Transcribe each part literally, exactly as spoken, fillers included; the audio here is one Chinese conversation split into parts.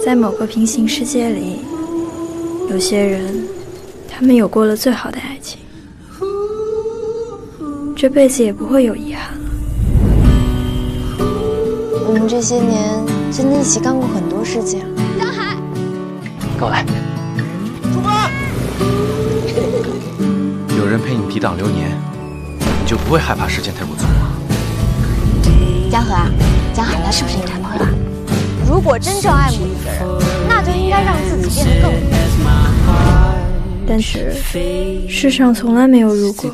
在某个平行世界里，有些人，他们有过了最好的爱情，这辈子也不会有遗憾了。 我们这些年真的一起干过很多事情。 江海， 跟我来。 出发！ 有人陪你抵挡流年，你就不会害怕时间太过匆忙。 江河啊，江海他是不是你男朋友啊？如果真正爱慕一个人，那就应该让自己变得更好。 但是世上从来没有如果。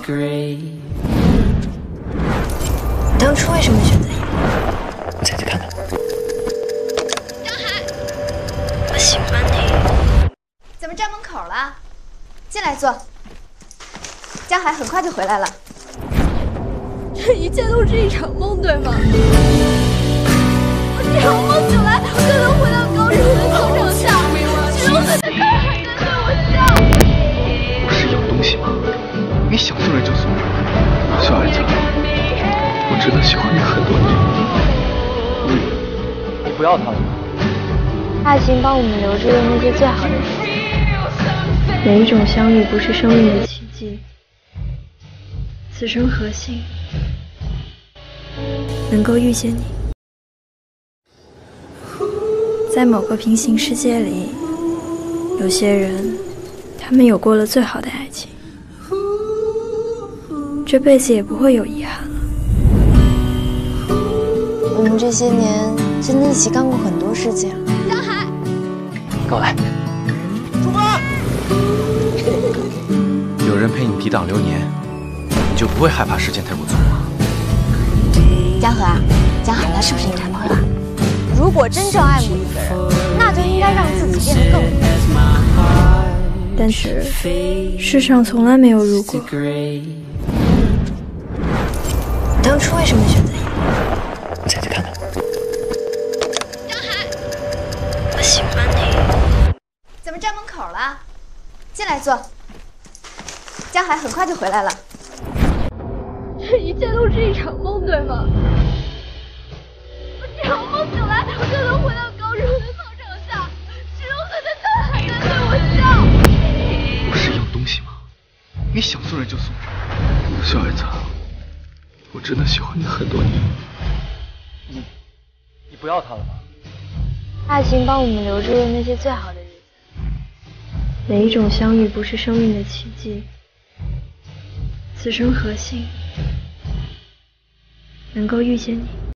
当初为什么选择你？ 你再去看看。 江海， 我喜欢你。 怎么站门口了？进来坐。江海很快就回来了。 这一切都是一场梦，对吗？我只要梦醒来，我就能回到高中的操场下，只有他的大海在对我笑。 不是有东西吗？你想送人就送人。小孩子，我真的喜欢你很多年。你，你不要他了吗？ 爱情帮我们留住了那些最好的日子。 每一种相遇不是生命的奇迹，此生何幸能够遇见你。在某个平行世界里，有些人，他们有过了最好的爱情，这辈子也不会有遗憾了。 我们这些年真的一起干过很多事情。 江海， 跟我来。 出发！ 有人陪你抵挡流年，你就不会害怕时间太过匆忙。 江河啊，江海他是不是你男朋友啊？如果真正爱慕一个人，那就应该让自己变得更好。 但是世上从来没有如果。 当初为什么选择你？ 你再去看看。 江海， 我喜欢你。 怎么站门口了？进来坐。江海很快就回来了。 这一切都是一场梦，对吗？我只要梦醒来，我就能回到高中的操场下，只有他的大海在对我笑。 不是有东西吗？你想送人就送人。小孩子，我真的喜欢你很多年。你，你不要他了吗？ 爱情帮我们留住了那些最好的日子。 每一种相遇不是生命的奇迹，此生何幸能够遇见你。